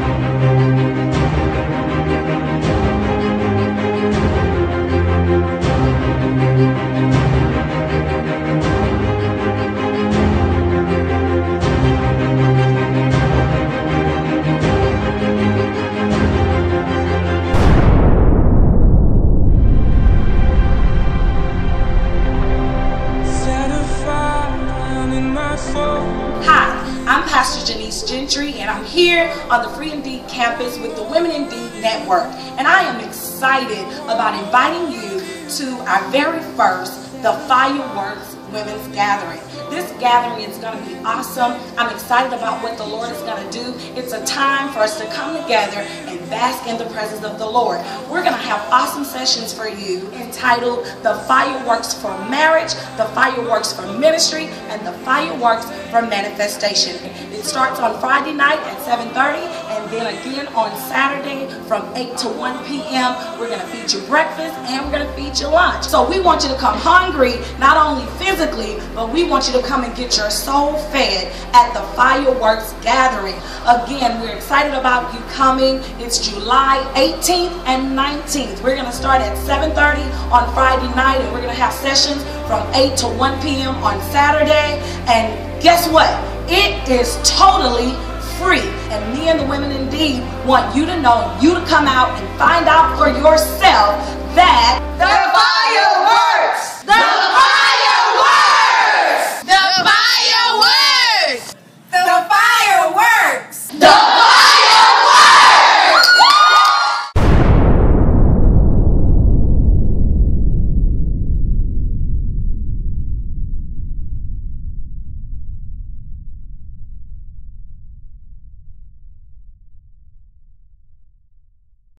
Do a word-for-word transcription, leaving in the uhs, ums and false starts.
Hi, I'm Pastor Janice Gentry, and I'm here on the Free Indeed campus with the Women Indeed Network. And I am excited about inviting you to our very first The Fireworks Women's Gathering. This gathering is going to be awesome. I'm excited about what the Lord is going to do. It's a time for us to come together and bask in the presence of the Lord. We're going to have awesome sessions for you entitled The Fireworks for Marriage, The Fireworks for Ministry, and The Fireworks for Manifestation. It starts on Friday night at seven thirty, and then again on Saturday from eight to one p m We're going to feed you breakfast and we're going to feed you lunch. So we want you to come hungry, not only physically, but we want you to come and get your soul fed at the Fireworks Gathering. Again, we're excited about you coming. It's July eighteenth and nineteenth. We're going to start at seven thirty on Friday night, and we're going to have sessions from eight to one p m on Saturday. And guess what? It is totally free. And me and the Women Indeed want you to know, you to come out and find out for yourself that the fireworks! The fireworks! The fireworks! The fireworks!